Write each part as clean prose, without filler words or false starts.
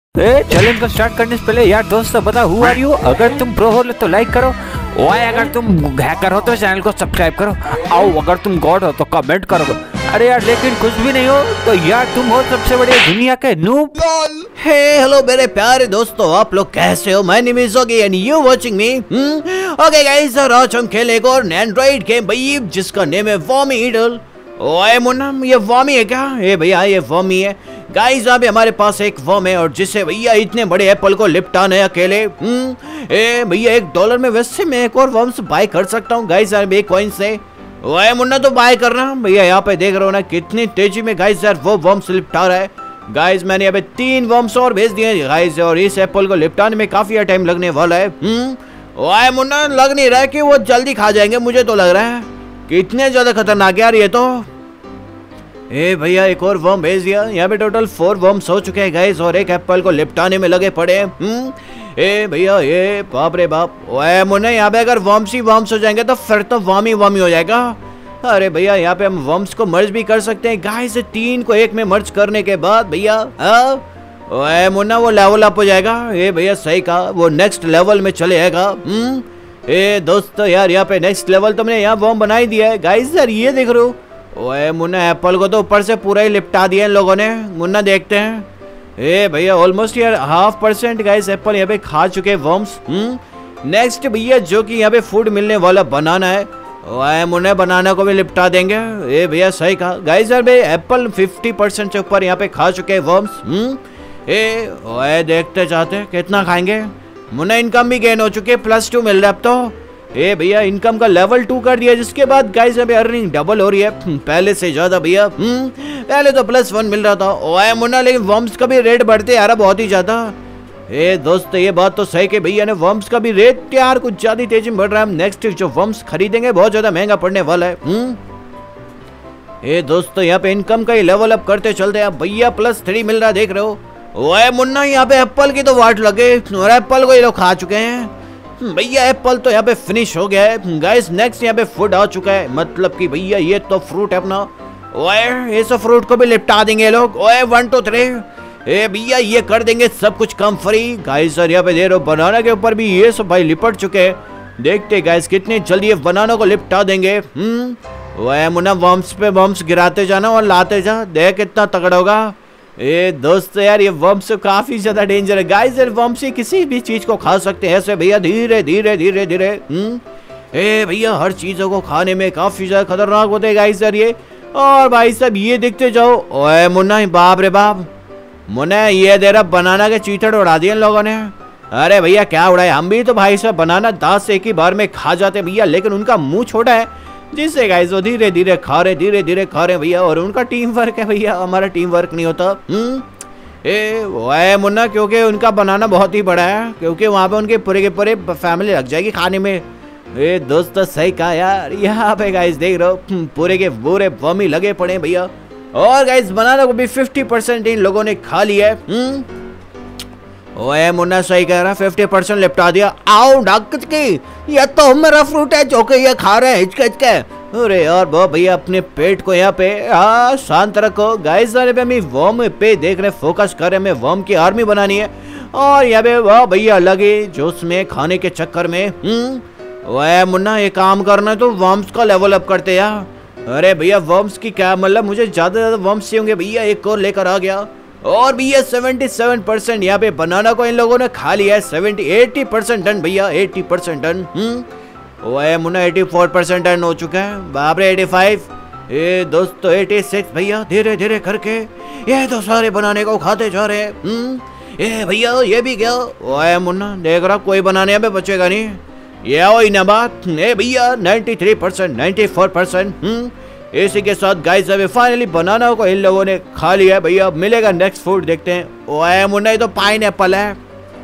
Challenge को start करने से पहले यार दोस्तों बता हु आर यू। अगर तुम प्रो हो तो लाइक करो, और अगर तुम हैकर हो तो चैनल को सब्सक्राइब करो, आओ अगर तुम गॉड हो तो कमेंट करो। अरे यार लेकिन कुछ भी नहीं हो तो यार तुम हो सबसे बड़े दुनिया के नूब। हे हेलो मेरे प्यारे दोस्तों, आप लोग कैसे हो? My name is Ogi and you watching me. Okay guys, और आज हम खेले एक और एंड्रॉइड गेम भाई जिसका नेम है वॉमी ईडल। ओए मुन्ना, ये वॉमी है क्या? ए भैया ये वॉमी है गाइस। अभी हमारे पास एक वॉम है और जिसे भैया इतने बड़े एप्पल को लिपटाना है अकेले। ए भैया $1 में वैसे मैं एक और वॉम्स बाय कर सकता हूँ गाइस यार, एक कॉइन से। ओए मुन्ना तो बाय करना भैया। यहाँ पे देख रहे हो ना कितनी तेजी में गाइस यार वो वॉम्स लिपटा रहा है। गाइस मैंने यहाँ पे 3 वॉम्स और भेज दिए गाइस, और इस एप्पल को लिपटाने में काफी टाइम लगने वाला है। ओए मुन्ना, लग नहीं रहा है कि वो जल्दी खा जाएंगे, मुझे तो लग रहा है कितने ज्यादा खतरनाक यार ये तो। ए भैया एक और वर्म भेज दिया। यहाँ पे टोटल 4 वर्म्स हो चुके हैं गाइस, और एक एप्पल को लिपटाने में लगे पड़े। ए भैया ये बाप रे बाप। ओए मुन्ना, यहाँ पे अगर वर्म्स ही वर्म्स हो जाएंगे तो फिर तो वामी वामी हो जाएगा। अरे भैया यहाँ पे हम वर्म्स को मर्ज भी कर सकते हैं गाइस। 3 को 1 में मर्ज करने के बाद भैया ओए मुन्ना वो लेवल अप हो जाएगा। ए भैया सही कहा, वो नेक्स्ट लेवल में चले जाएगा। ए दोस्तों यार यहाँ पे नेक्स्ट लेवल तो मैंने यहाँ वर्म बना ही दिया है गाइस यार, ये देख रहे हो। ओए मुन्ना, एप्पल को तो ऊपर से पूरा ही लिपटा दिया इन लोगों ने। मुन्ना देखते हैं। ए भैया ऑलमोस्ट यार 0.5% गाइस एप्पल यहाँ पे खा चुके वर्म्स। नेक्स्ट भैया जो कि यहाँ पे फूड मिलने वाला बनाना है। ओए मुन्ना, बनाना को भी लिपटा देंगे। ए भैया सही कहा गाइस यार, एप्पल 50% से ऊपर यहाँ पे खा चुके वर्म्स। ओए देखते चाहते कितना खाएंगे। मुन्ना इनकम भी गेन हो चुकी है, +2 मिल रहा है अब तो। ए भैया इनकम का लेवल 2 कर दिया, जिसके बाद गाइस अभी अर्निंग डबल हो रही है पहले से ज्यादा भैया। पहले तो +1 मिल रहा था। ओए मुन्ना, लेकिन वर्म्स का भी रेट बढ़ते यार बहुत ही ज्यादा। ए दोस्त ये बात तो सही कि भैया ने वर्म्स का भी रेट यार कुछ ज्यादा तेजी में बढ़ रहा है। नेक्स्ट जो वर्म्स खरीदेंगे बहुत ज्यादा महंगा पड़ने वाला है। ए दोस्तों यहाँ पे इनकम का ही लेवल अप करते चलते हैं भैया। +3 मिल रहा है, देख रहे हो। ओए मुन्ना, यहाँ पे एप्पल की तो वाट लगे और एप्पल को ये लोग खा चुके हैं भैया। एप्पल तो यहाँ पे फिनिश हो गया है गाइस। नेक्स्ट यहाँ पे फूड आ चुका है, मतलब कि भैया ये तो फ्रूट है अपना। ओए इस फ्रूट को भी लिपटा देंगे लोग। ओए 1 2 3। ए भैया ये कर देंगे सब कुछ कम फ्री गाइस। और यहाँ पे दे रहे हो बनाना के ऊपर भी ये सब भाई लिपट चुके हैं। देखते गाइस कितनी जल्दी ये बनाना को लिपटा देंगे। ओए मुन्ना, वर्म्स पे वर्म्स गिराते जाना और लाते जा, देख कितना तगड़ा होगा। ए दोस्तों यार ये वर्म्स काफी ज्यादा डेंजर है गाइस। यार वर्म्स से किसी भी चीज को खा सकते हैं ऐसे भैया, धीरे धीरे धीरे धीरे। ए भैया हर चीजों को खाने में काफी ज्यादा खतरनाक होते हैं गाइस यार ये। और भाई साहब ये देखते जाओ। ओए मुन्ना, बाप रे बाप। मुन्ना ये दे रहा बनाना के चीथड़ उड़ा दिए इन लोगों ने। अरे भैया क्या उड़ाए, हम भी तो भाई साहब बनाना दांत से एक ही बार में खा जाते भैया, लेकिन उनका मुंह छोटा है जिससे गाइस वो धीरे धीरे खा रहे भैया। और उनका टीम वर्क है भैया, हमारा टीम वर्क नहीं होता। ए ओए मुन्ना, क्योंकि उनका बनाना बहुत ही बड़ा है, क्योंकि वहाँ पे उनके पूरे के पूरे फैमिली लग जाएगी खाने में। ए दोस्तों सही कहा यार। यहाँ पे गाइस देख रहे हो पूरे के पूरे वर्मी लगे पड़े भैया। और गाइस बनाना को भी 50% इन लोगों ने खा लिया है। ओए मुन्ना सही कह रहा, 50% लिपटा दिया। आओ डॉक्टर की, ये तो मेरा फ्रूट है जो कि ये खा रहे हैं हिचके हिचके। अरे यार बहुत भैया अपने पेट को यहाँ पे शांत रखो गाइस। पे हमें वर्म पे देख रहे, फोकस कर रहे, हमें वर्म की आर्मी बनानी है। और यहाँ पे वाह भैया लगे जोश में खाने के चक्कर में। ओए मुन्ना, ये काम करना तो वर्म्स का लेवल अप करते यार। अरे भैया वर्म्स की क्या मतलब, मुझे ज्यादा वर्म्स चाहिए होंगे भैया। एक और लेकर आ गया। और भैया 77% यहाँ पे बनाना को इन लोगों ने खा लिया है। 80% डन भैया, 80% डन। ओए मुन्ना 84% डन हो चुका है। बाप रे 85। ए दोस्तों 86 भैया, धीरे धीरे करके ये तो सारे बनाने को खाते जा रहे हैं। ए भैया ये भी क्या? ओए मुन्ना देख रहा कोई बनाने पे बचेगा नहीं, ये वही ना बात। ए भैया 93%, 94%। इसी के साथ गाइस अभी फाइनली बनाना को इन लोगों ने खा लिया है भैया। मिलेगा नेक्स्ट फूड, देखते हैं। ओए मुन्ना, ये तो पाइनएप्पल है।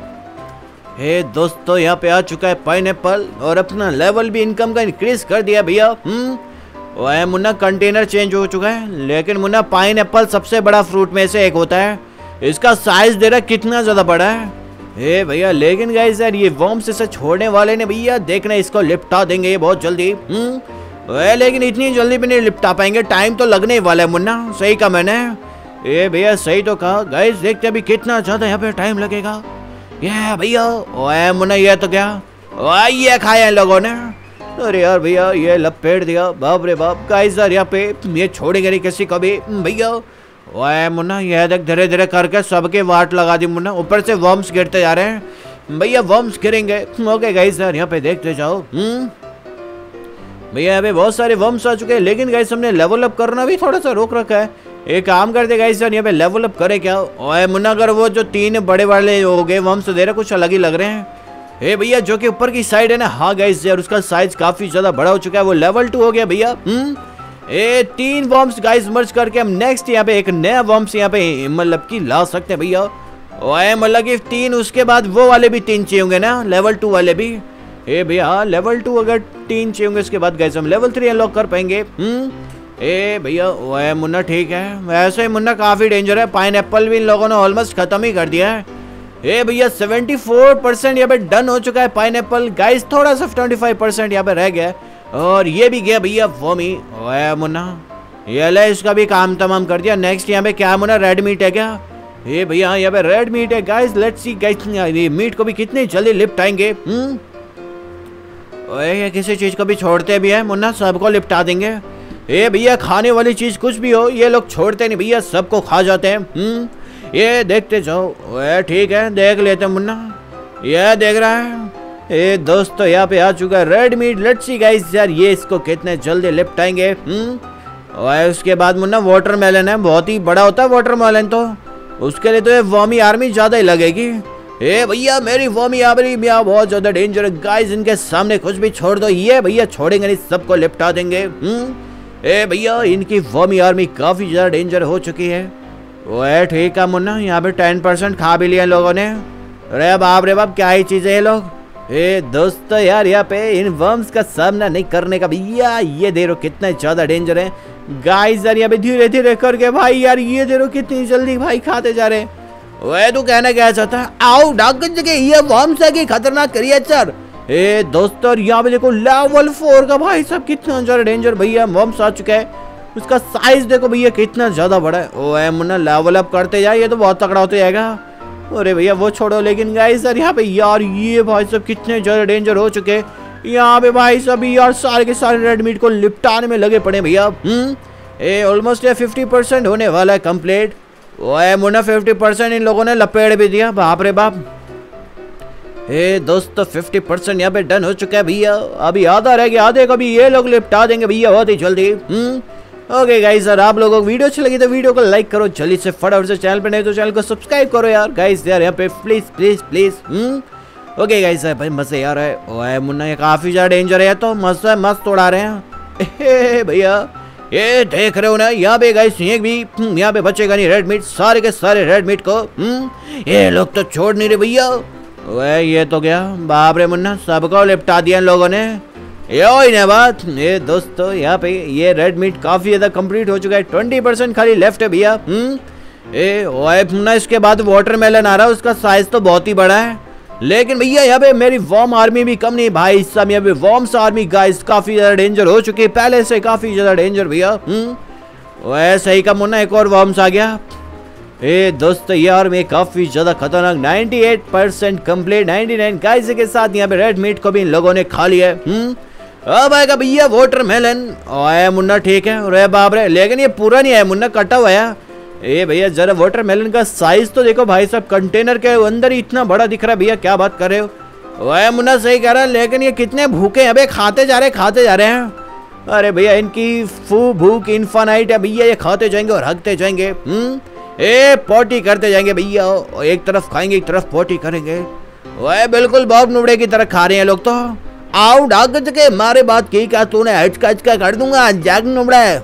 हे दोस्तों यहाँ पे आ चुका है पाइनएप्पल, और अपना लेवल भी इनकम का इंक्रीज कर दिया भैया। ओए मुन्ना, कंटेनर चेंज हो चुका है, लेकिन मुन्ना पाइनएप्पल सबसे बड़ा फ्रूट में से एक होता है। इसका साइज दे रहा कितना ज्यादा बड़ा है। हे भैया लेकिन गाइस यार ये वर्म्स से छोड़ने वाले ने भैया, देखना इसको लिपटा देंगे ये बहुत जल्दी। लेकिन इतनी जल्दी भी नहीं लिपटा पाएंगे, टाइम तो लगने ही वाला है मुन्ना। सही कहा मैंने। ए भैया सही तो कहा गाइस, देखते अभी कितना ज्यादा यहाँ पे टाइम लगेगा। ये भैया ओए मुन्ना ये तो क्या ये खाया इन लोगों ने। अरे यार भैया ये लपेट दिया, बाप रे बाप। गाइस यार यहाँ पे ये छोड़ेंगे नहीं किसी को भी भैया। ओए मुन्ना ये देख धीरे धीरे करके सबके वाट लगा दी मुन्ना, ऊपर से वर्म्स गिरते जा रहे हैं भैया, वर्म्स गिरेंगे। ओके गाइस यार यहाँ पे देखते जाओ। भैया यहाँ पे बहुत सारे वर्म्स आ चुके हैं, लेकिन गाइस हमने लेवल अप करना भी थोड़ा सा रोक रखा है। एक काम करते गाइस यार यहाँ पे लेवल अप करे क्या। ओए मुन्ना अगर वो जो 3 बड़े वाले हो गए वर्म्स दे रहे कुछ अलग ही लग रहे हैं। ए भैया जो कि ऊपर की साइड है ना, हाँ गाइस यार उसका साइज काफी ज्यादा बड़ा हो चुका है, वो लेवल 2 हो गया भैया। 3 वर्म्स गाइस मर्ज करके हम नेक्स्ट यहाँ पे एक नया वर्म्स यहाँ पे मतलब की ला सकते हैं भैया। ओए मतलब कि 3 उसके बाद वो वाले भी 3 चाहिए होंगे ना, लेवल 2 वाले भी। ए भैया लेवल 2 अगर 3 चाहिए होंगे उसके बाद गाइस हम लेवल 3 अनलॉक कर पाएंगे। ए भैया ओए मुन्ना ठीक है, वैसे ही मुन्ना काफी डेंजर है। पाइनएप्पल भी इन लोगों ने ऑलमोस्ट खत्म ही कर दिया है। ए भैया 74% यहाँ पे डन हो चुका है पाइनएप्पल गाइस, थोड़ा सा 25% यहाँ पे रह गया और ये भी गया भैया वॉमी। ओए मुन्ना ये ले इसका भी काम तमाम कर दिया। नेक्स्ट यहाँ पे क्या मुन्ना रेड मीट है क्या। ए भैया यहाँ पे रेड मीट है गाइस, लेट्स सी गाइस ये मीट को भी कितनी जल्दी लिपटाएंगे। ओए ये किसी चीज को भी छोड़ते भी है मुन्ना, सबको लिपटा देंगे। ए भैया खाने वाली चीज कुछ भी हो ये लोग छोड़ते नहीं भैया, सबको खा जाते हैं। ये देखते जाओ। ओए ठीक है देख लेते हैं मुन्ना, ये देख रहा है। ए दोस्तों यहाँ पे आ चुका है red meat, let's see guys यार ये इसको कितने जल्दी लिपटाएंगे। और उसके बाद मुन्ना वाटरमेलन है, बहुत ही बड़ा होता है वाटरमेलन, तो उसके लिए तो ये वॉमी आर्मी ज्यादा ही लगेगी। ए भैया मेरी वॉमी आर्मी बहुत ज्यादा डेंजर है गाइस, इनके सामने कुछ भी छोड़ दो ये भैया छोड़ेंगे नहीं, सबको लिपटा देंगे। ए भैया इनकी वॉमी आर्मी काफी ज्यादा डेंजर हो चुकी है। ओए ठीक है मुन्ना यहाँ पे 10% खा भी लिया लोगों ने। अरे बाप रे बाप क्या ही चीजें ये लोग। ए दोस्तों यार यहाँ पे इन वर्म्स का सामना नहीं करने का भैया, ये देखो कितना ज्यादा डेंजर है गाइस यार। यहाँ पे धीरे धीरे करके भाई यार ये देखो कितनी जल्दी भाई खाते जा रहे हैं। ओए तू कहना क्या चाहता है। आओ डॉक्टर के ये वर्म्स है कि खतरनाक क्रिएचर। ए दोस्तों यहाँ पे देखो लेवल 4 का भाई सब कितना ज्यादा डेंजर भैया वर्म्स आ चुका है। उसका साइज देखो भैया कितना ज्यादा बड़ा है। ओए मुन्ना लेवल अप करते जाए, ये तो बहुत तगड़ा होते जाएगा। अरे भैया वो छोड़ो, लेकिन गाइस यार यहाँ पे यार ये भाई सब कितने ज्यादा डेंजर हो चुके हैं। यहाँ पे भाई सब यार सारे के सारे रेड मीट को लिपटाने में लगे पड़े भैया। ए ऑलमोस्ट 50% होने वाला है कंप्लीट। ओए मुन्ना 50% इन लोगों ने लपेट भी दिया, बाप रे बाप। ए दोस्तों 50% यहाँ पे डन हो चुका है भैया, अभी आधा रह गया, आधे को भी ये लोग लिपटा देंगे भैया बहुत ही जल्दी। ओके गाइस यार आप लोगों को वीडियो अच्छी लगी तो वीडियो को लाइक करो जल्दी से फटाफट से, चैनल पे नहीं तो चैनल को सब्सक्राइब करो यार गाइस यार यहाँ पे please please please. Okay guys यार भाई मजे आ रहा है। ओए मुन्ना ये काफी ज्यादा डेंजर है, तो मस्त उड़ा रहे हैं भैया। ये देख रहे हो ना यहाँ पे गाइस एक भी यहाँ पे बचेगा नहीं रेड मीट, सारे के सारे रेड मीट को ये लोग तो छोड़ नहीं रहे भैया। ओए ये तो गया, बाप रे मुन्ना सबको लिपटा दिया इन लोगों ने। ये बात ये दोस्तों यहाँ पे ये रेड मीट काफी ज्यादा कंप्लीट हो चुका है, 20% खाली लेफ्ट है भैया। ओए मुन्ना इसके बाद वाटरमेलन आ रहा है, उसका साइज तो बहुत ही बड़ा है, लेकिन भैया यहाँ पे मेरी वॉर्म आर्मी भी कम नहीं भाई। इस समय यहाँ पे वॉर्म्स आर्मी गाइस काफी ज्यादा डेंजर हो चुकी है, पहले से काफी ज्यादा डेंजर भैया। ओए सही का मुन्ना एक और वॉर्म्स आ गया। ए दोस्तों ये आर्मी काफी ज्यादा खतरनाक, 98% कंप्लीट, 99 गाइस के साथ यहाँ पे रेड मीट को भी इन लोगों ने खा लिया है। अब आएगा भैया वाटरमेलन। ओए मुन्ना ठीक है, अरे बाप रे, लेकिन ये पूरा नहीं है मुन्ना, कटा हुआ है। ए भैया जरा वाटरमेलन का साइज तो देखो भाई साहब, कंटेनर के अंदर ही इतना बड़ा दिख रहा है भैया, क्या बात कर रहे हो। ओए मुन्ना सही कह रहा है, लेकिन ये कितने भूखे हैं, अबे खाते जा रहे हैं। अरे भैया इनकी भूख इनफाइनाइट है भैया, ये खाते जाएंगे और हगते जाएंगे। ए पोटी करते जाएंगे भैया, एक तरफ खाएंगे एक तरफ पोटी करेंगे। ओए बिल्कुल बॉब नुबड़े की तरह खा रहे हैं लोग तो। आओ डॉक्टर के मारे बात की क्या तूने, हचका कर दूंगा जाग नुबड़ा है।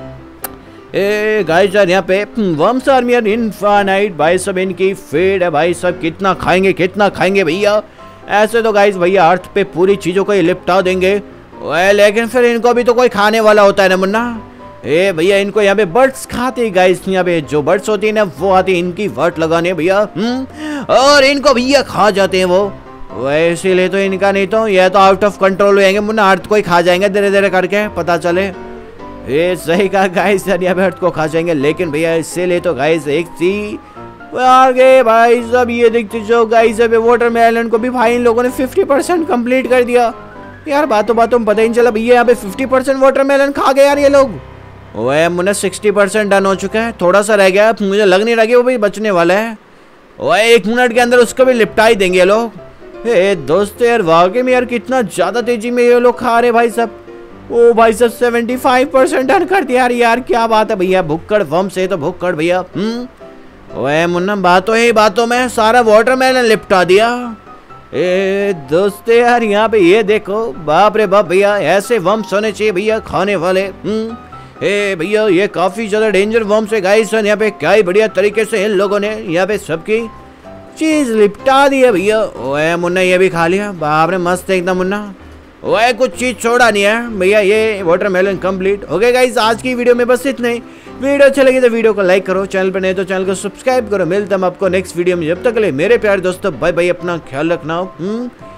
ए गाइस यार यहाँ पे वर्म्स आर्मी इनफाइनाइट भाई सब इनकी फीड है भाई सब, कितना खाएंगे भैया। ऐसे तो गाइस भैया अर्थ पे पूरी चीजों को ये लिपटा देंगे। ओए लेकिन फिर इनको भी तो कोई खाने वाला होता है ना मुन्ना। ए भैया इनको यहाँ पे बर्ड्स खाते गाइस, यहाँ पे जो बर्ड्स होती है ना वो आती है इनकी वर्ट लगाने भैया, और इनको भैया खा जाते हैं वो। इसीलिए तो इनका नहीं तो ये तो आउट ऑफ कंट्रोल हो जाएंगे मुन्ना, अर्थ को ही खा जाएंगे धीरे धीरे करके, पता चले। ये सही कहा गाइस यार, यहाँ पे हट को खा जाएंगे, लेकिन भैया इससे ले तो गाइस एक सी आगे भाई सब ये देखते जो गाइस अभी वाटरमेलन को भी भाई इन लोगों ने 50% कंप्लीट कर दिया यार। बातों बातों में पता ही नहीं चला भैया यहाँ पे 50% वाटरमेलन खा गए यार ये लोग। ओए मुन्ना 60% डन हो चुका है, थोड़ा सा रह गया, मुझे लग नहीं रहा कि वो भी बचने वाला है। ओए 1 मिनट के अंदर उसको भी लिपटा ही देंगे ये लोग। हे दोस्तों यार वाकई में यार कितना ज्यादा तेजी में ये लोग खा रहे भाई सब। ओ भाई सब 75% डन कर दिया यार, क्या बात है भैया, भुक्कड़ वम से तो भुक्कड़ भैया। ओए मुन्ना बातों ही बातों में सारा वाटरमेलन लिपटा दिया। ए दोस्तों यार यहाँ पे ये देखो, बाप रे बाप भैया, ऐसे वम्स होने चाहिए भैया खाने वाले। ए भैया ये काफी ज्यादा डेंजर वम्स है गाइस, यहाँ पे क्या ही बढ़िया तरीके से इन लोगों ने यहाँ पे सबकी चीज लिपटा दी है भैया। ओए मुन्ना ये भी खा लिया, बाप रे मस्त है एकदम मुन्ना। ओए कुछ चीज छोड़ा नहीं है भैया, ये वाटरमेलन कंप्लीट हो गया गाइस। आज की वीडियो में बस इतना ही। वीडियो अच्छा लगी तो वीडियो को लाइक करो, चैनल पर नहीं तो चैनल को सब्सक्राइब करो। मिलता हम आपको नेक्स्ट वीडियो में, जब तक के लिए मेरे प्यारे दोस्तों बाय बाय, अपना ख्याल रखना।